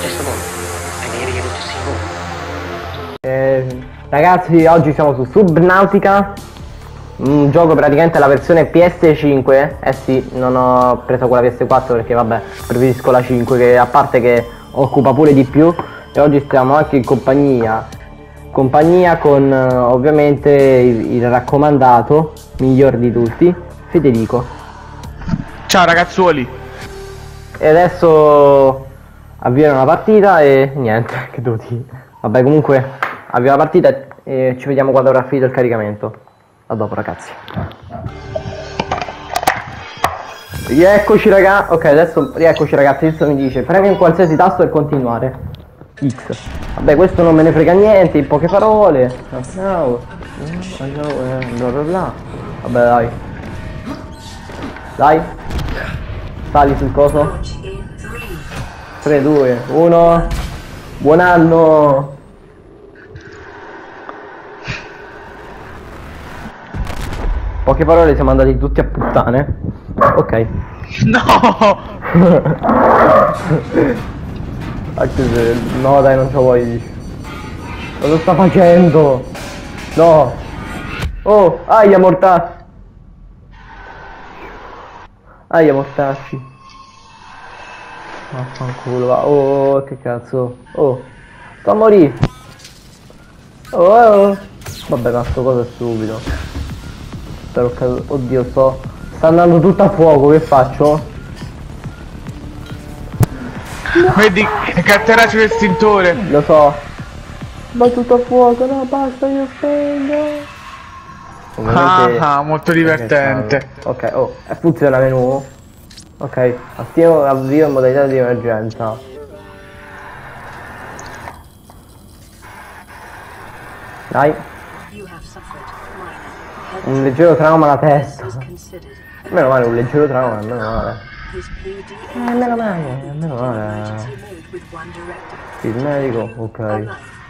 Ragazzi, oggi siamo su Subnautica, un gioco praticamente la versione PS5. Eh sì, non ho preso quella PS4 perché vabbè, preferisco la 5, che a parte che occupa pure di più. E oggi stiamo anche in compagnia con ovviamente il raccomandato miglior di tutti, Federico. Ciao ragazzuoli. E adesso avviene una partita e niente, che devo dire. Vabbè, comunque avvia la partita e ci vediamo quando avrà finito il caricamento. A dopo, ragazzi. Rieccoci ragazzi. Ok, adesso rieccoci ragazzi. Adesso mi dice premi in qualsiasi tasto per continuare. X. Vabbè, questo non me ne frega niente, in poche parole. No, bla bla bla. Vabbè, dai. Dai. Sali sul coso. 3, 2, 1. Buon anno. Poche parole, siamo andati tutti a puttane. Ok. No. Anche se... No dai, non ce lo vuoi. Cosa sta facendo? No. Oh, aia mortacci. Aia mortacci. Vaffanculo, va. Oh, che cazzo. Oh, sto a morire. Oh. Vabbè, ma sto cosa è stupido. Spero che... Oddio, sta andando tutto a fuoco, che faccio? No. Vedi che catteraccio l'estintore. Lo so. Va tutto a fuoco, no basta, io spengo. Ah, molto divertente. Ok, oh, funziona menu. Ok, attivo avvio in modalità di emergenza. Dai. Un leggero trauma alla testa. Meno male, un leggero trauma, meno male. Meno male, meno male. Il medico, ok.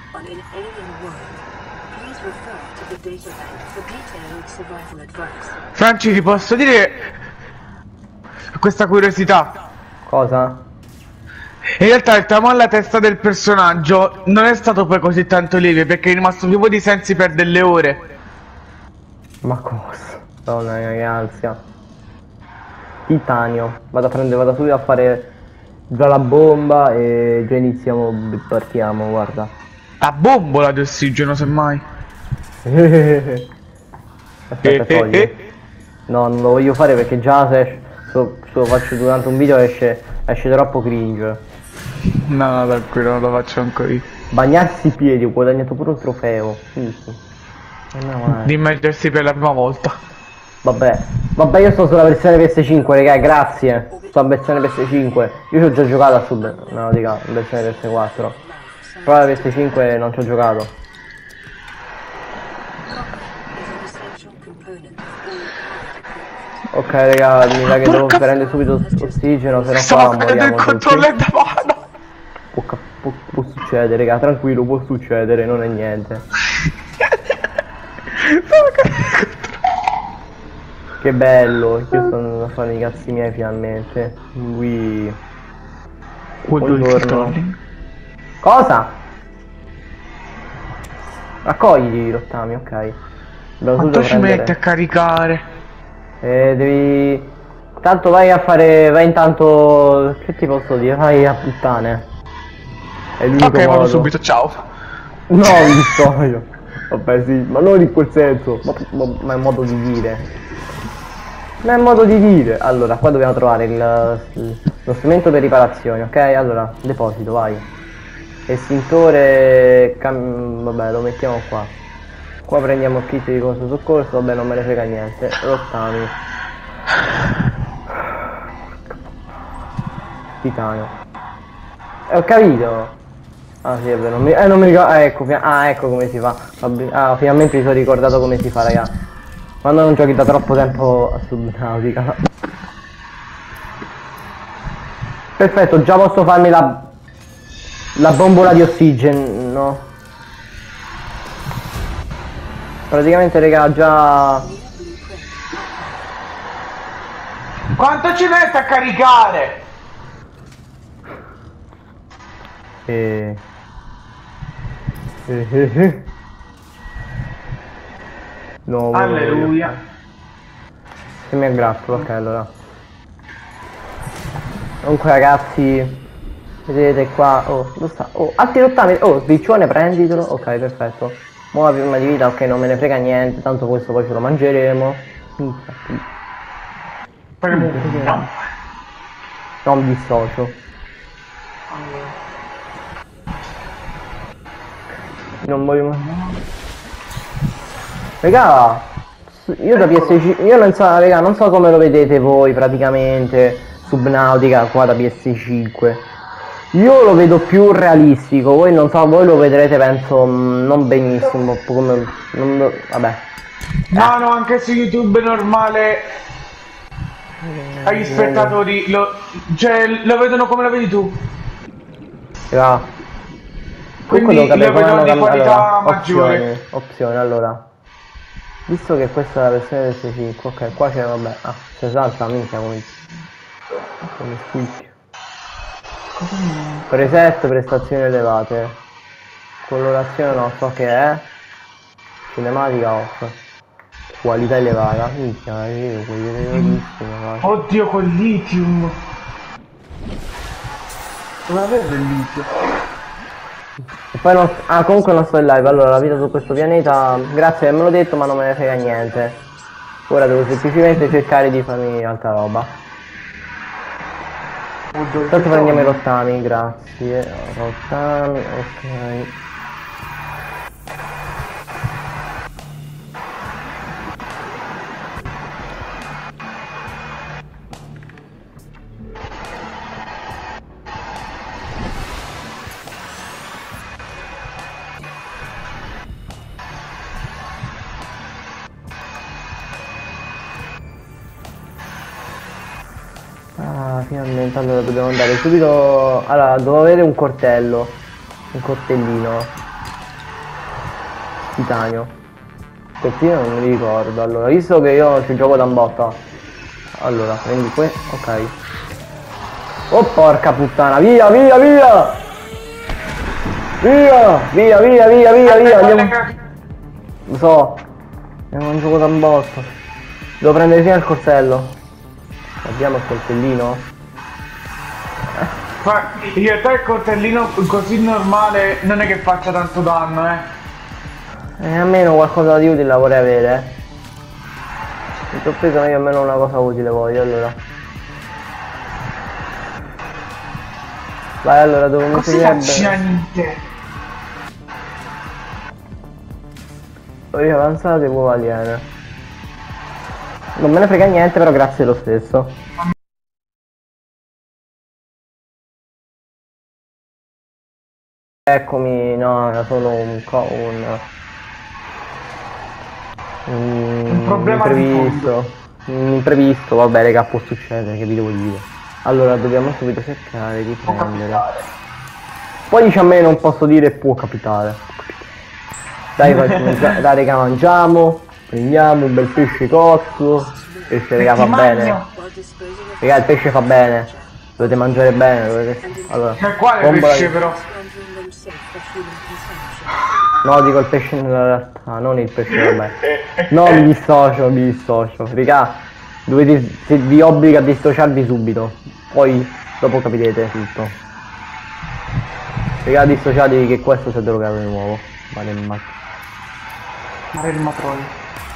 Franci, ti posso dire questa curiosità? Cosa? In realtà il trauma alla testa del personaggio non è stato poi così tanto lieve, perché è rimasto vivo di sensi per delle ore. Ma cosa? Madonna mia, che ansia. Titanio. Vado subito a fare già la bomba e già iniziamo, partiamo, guarda. La bombola di ossigeno, semmai. Aspetta, togli. No, non lo voglio fare perché già se lo faccio durante un video esce troppo cringe. No, tranquillo, non lo faccio ancora io. Bagnarsi i piedi, ho guadagnato pure un trofeo. Di immergersi per la prima volta. Vabbè, io sto sulla versione PS5, raga, grazie. Sto a versione PS5. Io ci ho già giocato a no, dica, in versione PS4. Però la PS5 non ci ho giocato. Ok raga, mi sa che devo prendere subito ossigeno, se no stavo qua prendendo moriamo il controllo da mano. Può succedere, raga, tranquillo, può succedere, non è niente. Che bello, io sto andando a fare i cazzi miei finalmente. Buongiorno. Cosa? Raccogli i rottami, ok. Quanto ci mette a caricare? Devi... Tanto vai intanto... Che ti posso dire? Vai a puttane. È l'unico modo. Ok, vado subito, ciao. No, mi sto io. Vabbè sì, ma non in quel senso. Ma è un modo di dire. Ma è un modo di dire. Allora, qua dobbiamo trovare lo strumento per riparazioni, ok? Allora, deposito, vai. Estintore... Vabbè, lo mettiamo qua. Qua prendiamo il kit di coso soccorso, vabbè non me ne frega niente. Rottami. Titanio. Ho capito. Ah sì, è vero, non mi ricordo. Ecco come si fa. Ah, finalmente mi sono ricordato come si fa, raga. Quando non giochi da troppo tempo a Subnautica. Perfetto, già posso farmi la bombola di ossigeno. Praticamente raga già... Quanto ci mette a caricare? E... eh. No, Alleluia. Se mi aggrappolo, ok, allora. Comunque ragazzi, vedete qua, oh, dove sta? Oh, altri rottami, oh, sbiccione, prenditelo, ok, perfetto. Nuova prima di vita, ok, non me ne frega niente, tanto questo poi ce lo mangeremo. No. Non dissocio. Non voglio... Raga, io da PS5, io non so, raga, non so come lo vedete voi praticamente, Subnautica qua da PS5. Io lo vedo più realistico, voi non so, voi lo vedrete penso non benissimo, come... vabbè. No, no, anche su YouTube normale agli spettatori cioè, lo vedono come lo vedi tu. Raga. Quindi Comunque lo vedo di qualità allora, maggiore. opzione, allora. Visto che questa è la versione del 65, ok, qua c'è, vabbè, si salta, minchia, come spicchio. Preset, prestazioni elevate. Colorazione non so che è. Cinematica off. Qualità elevata. Minchia, io quelli elevatissimi. Oddio, col lithium. Dove avevo il lithium? E poi non... Ah, comunque non sto in live, allora la vita su questo pianeta, grazie che me l'ho detto ma non me ne frega niente. Ora devo semplicemente cercare di farmi altra roba. Tanto prendiamo i rottami, grazie. Rottami, ok. Finalmente, allora dobbiamo andare subito. Allora, devo avere un coltello. Un coltellino. Titanio. Coltellino non mi ricordo. Allora, visto che io ci gioco da un botto. Allora, prendi questo. Ok. Oh porca puttana, via, via, via! Via! Via, via, via, via, via! Andiamo. Lo so. Andiamo un gioco da un botto. Devo prendere prima il coltello. Abbiamo il coltellino? In realtà il coltellino così normale non è che faccia tanto danno, almeno qualcosa di utile la vorrei avere. Mi sono preso io almeno una cosa utile voglio, allora. Vai, allora dove mi servirebbe? Ora avanzate uova aliene. Non me ne frega niente, però grazie lo stesso. Eccomi, no, era solo un problema imprevisto. Un imprevisto, vabbè raga, può succedere, che vi devo dire. Allora dobbiamo subito cercare di prendere. Poi dice a me non posso dire può capitare. Dai, dai raga, mangiamo, prendiamo un bel pesce cotto. Il pesce raga fa bene. Raga, il pesce fa bene. Dovete mangiare bene, dovete... Allora, quale pesce però? No, dico il pesce nella realtà, non il pesce, vabbè. No, mi dissocio. Raga, vi obbliga a dissociarvi subito. Poi, dopo capirete tutto. Raga, dissociatevi che questo si è drogato di nuovo. Maremma Troia.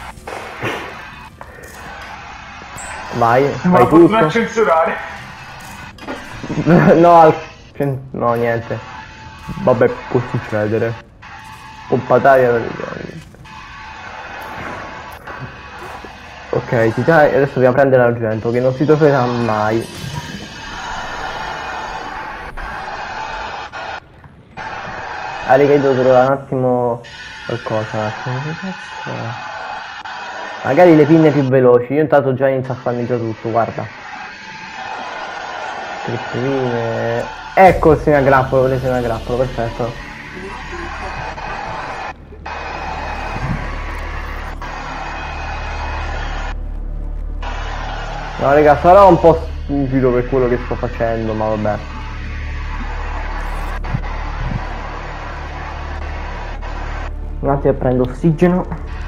Vai, fai tutto. Non a censurare. No, niente. Vabbè, può succedere. Pompataria. Ok, adesso dobbiamo prendere l'argento che non si troverà mai. Raga, io devo trovare un attimo qualcosa, magari le pinne più veloci. Io intanto già inizio a farmi già tutto, guarda. Ecco il segnagrappolo, volete il segnagrappolo, perfetto. No raga, sarà un po' stupido per quello che sto facendo, ma vabbè. Un attimo prendo ossigeno.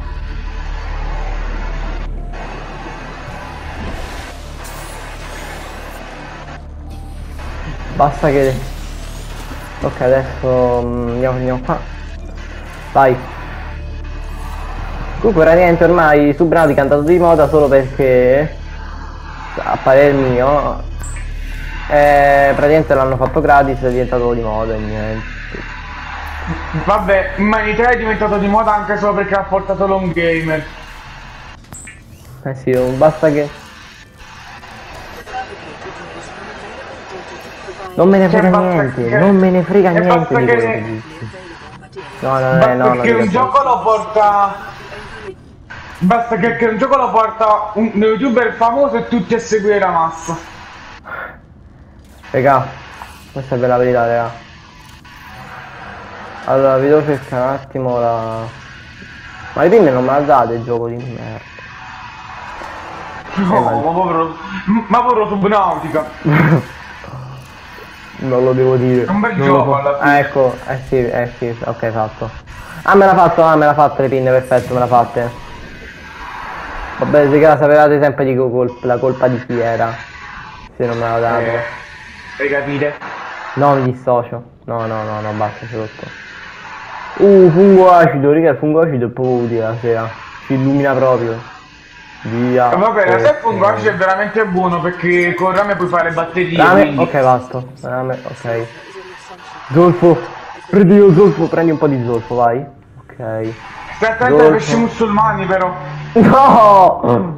Basta che... Ok, adesso andiamo qua. Vai. Comunque praticamente ormai Subnautica è andato di moda solo perché, a parer mio, praticamente l'hanno fatto gratis, è diventato di moda e niente. Vabbè, ma in Italia è diventato di moda anche solo perché ha portato l'home gamer. Eh sì, basta che... Non me ne frega niente, non me ne frega niente di quello che dici. No, no, perché un gioco lo porta... Basta che un gioco lo porta un youtuber famoso e tutti a seguire la massa. Raga, questa è la verità, raga. Allora, vi devo cercare un attimo la... Ma le pinne non me la date il gioco di merda. No, ma povero Subnautica. Non lo devo dire. È un bel gioco alla fine. Ah, ecco, sì, ok, fatto. Ah, me l'ha fatto le pinne, perfetto, me l'ha fatte. Vabbè, raga, sapevate sempre di la colpa di chi era. Se non me l'ha dato. Hai capite? No, mi dissocio. No, basta, c'è rotto. Fungo acido, raga, il fungo acido è proprio utile la sera. Ci illumina proprio. Via. Vabbè, in realtà il fungo acido è veramente buono perché con rame puoi fare batterie. Rame, quindi... ok, basta. Rame, ok. Zolfo. Prendi io zolfo, prendi un po' di zolfo, vai. Ok. Stai attento ai pesci musulmani però. No!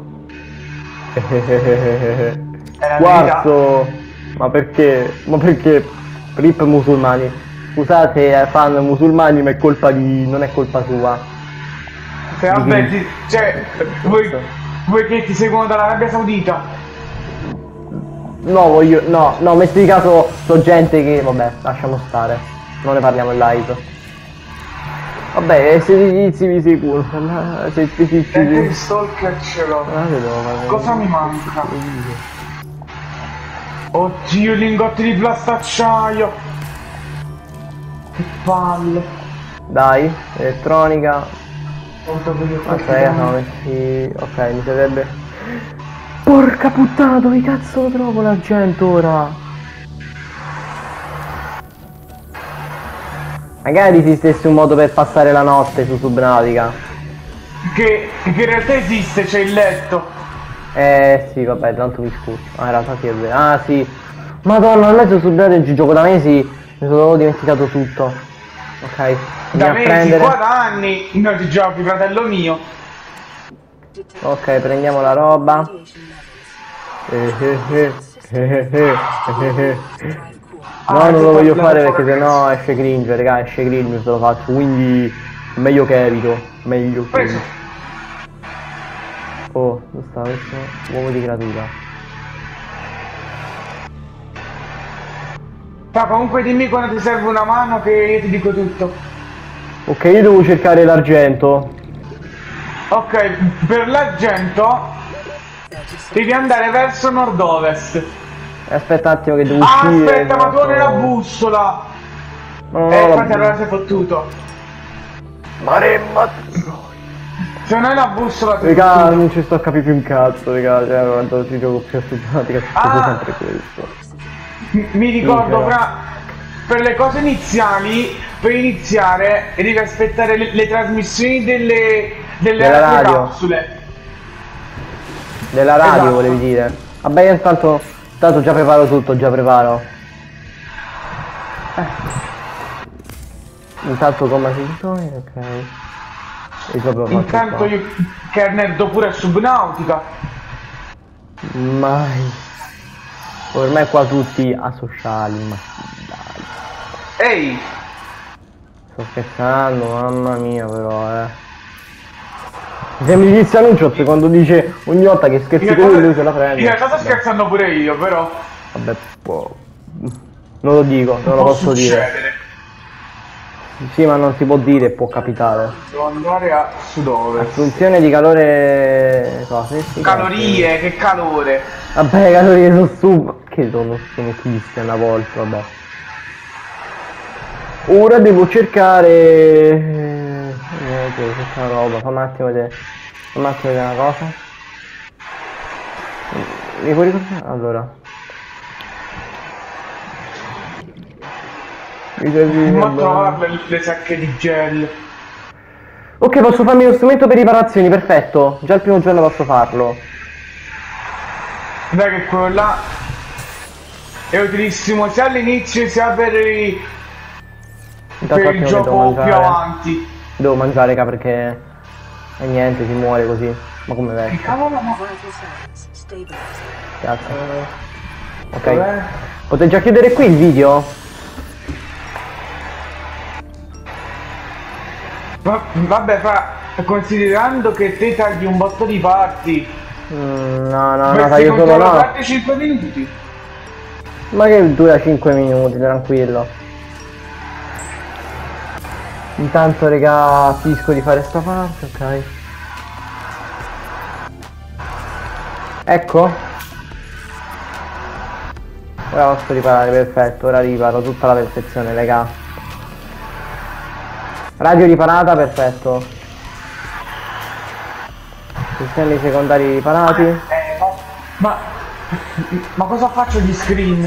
Quarzo! Ma perché? Ma perché? Rip musulmani. Scusate, fan musulmani, ma è colpa di... non è colpa sua. Se vabbè, cioè, vuoi che ti seguono dall'Arabia Saudita? No, voglio... no, metti di caso so gente che... vabbè, lasciamo stare. Non ne parliamo in live. Vabbè, se gli inizi mi seguono, se ti il stalker ce l'ho. Cosa mi manca? Oddio, lingotti di plastacciaio. Che palle. Dai, elettronica. Aspetta, no, messi... ok, mi servirebbe... Porca puttana, dove cazzo lo trovo l'argento ora? Magari esistesse un modo per passare la notte su Subnautica. Che in realtà esiste, c'è il letto. Sì, vabbè, tanto mi scuso. Ah, in realtà sì, è vero. Ah, sì. Madonna, non è su Subnautica, ci gioco da mesi, mi sono dimenticato tutto. Ok, da mesi, qua da anni, non ti giochi, fratello mio. Ok, prendiamo la roba. No, non lo voglio fare perché sennò esce cringe, raga, esce cringe se lo faccio, quindi meglio che evito, meglio che... Oh, dove sta questo? Uovo di gratuita. Comunque dimmi quando ti serve una mano che io ti dico tutto. Ok, io devo cercare l'argento. Ok, per l'argento devi andare verso nord-ovest. Aspetta un attimo che devo uscire. Aspetta, ma tu non hai la bussola! No, infatti allora sei fottuto. Maremma. Se non hai la bussola ti raga, non ci sto a capire più un cazzo, raga, cioè quando ci gioco più a Subnautica succede sempre questo. Mi ricordo per le cose iniziali, per iniziare devi aspettare le trasmissioni delle radio. Capsule. Della radio volevi dire. Vabbè, io intanto già preparo tutto, già preparo. Intanto come sintoni, ok. Intanto io che nerdo pure a Subnautica. Mai. Ormai qua tutti asociali, ma dai. Ehi! Sto scherzando, mamma mia però, Se mi dice Anunciot quando dice ogni volta che scherzi con lui se la prende. In realtà sto scherzando pure io, però. Vabbè, non lo dico, non lo posso dire. Sì, ma non si può dire, può capitare. Devo andare a sud-ovest. Assunzione di calore... Calorie, che calore. Vabbè, calorie sono su... Che sono Christian a volte, vabbè. Ora devo cercare... momento devo cercare una roba, fammi un attimo vedere una cosa. Mi puoi ricordare? Allora. Ma trovarle le sacche di gel. Ok, posso farmi lo strumento per riparazioni, perfetto. Già il primo giorno posso farlo. Dai che quello là è utilissimo sia all'inizio sia per il gioco più avanti. Devo mangiare, raga, perché e niente, si muore così. Ma come vedi? Cavolo, ma grazie. Ok. Potete già chiudere qui il video? Vabbè, considerando che te tagli un botto di parti. No, taglio solo no. 5 minuti. Ma che dura 5 minuti, tranquillo. Intanto, raga, finisco di fare sta parte, ok. Ecco. Ora posso riparare, perfetto, ora riparo tutta la perfezione, raga. Radio riparata, perfetto. Sistemi secondari riparati. Ma cosa faccio di screen?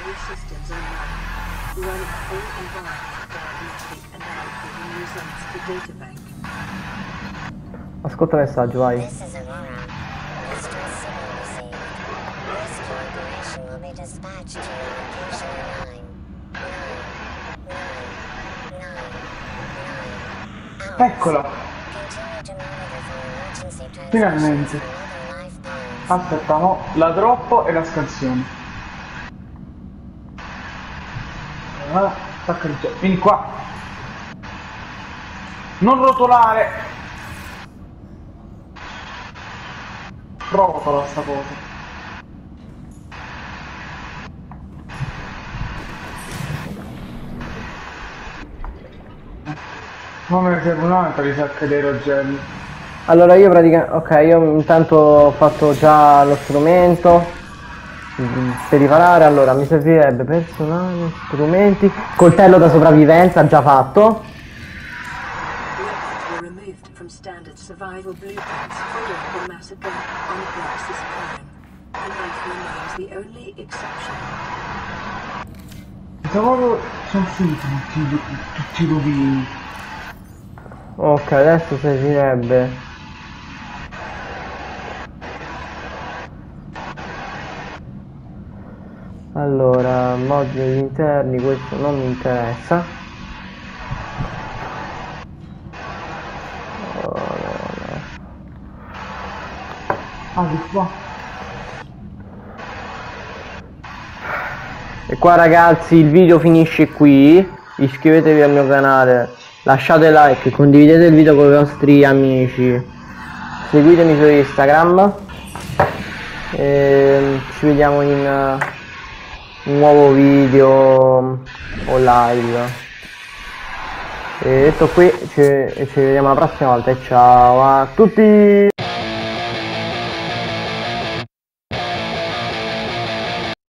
Ascolta il messaggio, vai. Eccola. Finalmente. Aspetta, no, la droppo e la scansione. Attacca il gioco. Vieni qua. Non rotolare. Rotola sta cosa. Non me ne serve un'altra di sacca dei rogelli. Allora io praticamente, ok, io intanto ho fatto già lo strumento per riparare. Allora mi servirebbe personale, strumenti, coltello da sopravvivenza già fatto. Pensavo sono finiti tutti i rovini. Ok, adesso servirebbe allora moduli interni, questo non mi interessa. Di qua. E qua ragazzi il video finisce qui. Iscrivetevi al mio canale, lasciate like, condividete il video con i vostri amici, seguitemi su Instagram e ci vediamo in un nuovo video o live. E detto qui ci vediamo la prossima volta e ciao a tutti.